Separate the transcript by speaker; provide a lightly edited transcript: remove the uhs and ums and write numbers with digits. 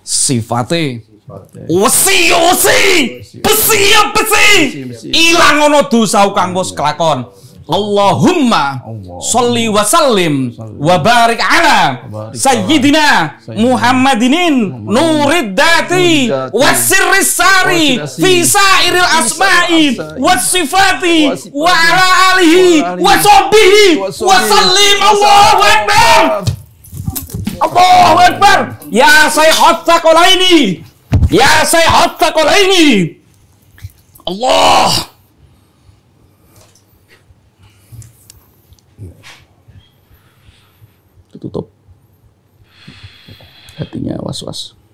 Speaker 1: sifate wesi besi ilang ono dosa kang wis kelakon. Allahumma sholli wa sallim wa barik ala sayyidina Muhammadinin nurid dati wasirris sari fi sairil asma'i was sifati wa ala alihi wa sahbihi wa sallim. Allahu akbar, Allahu akbar. Ya sayyidat taqalaini, ya sayyidat taqalaini. Allah. Tutup hatinya was-was.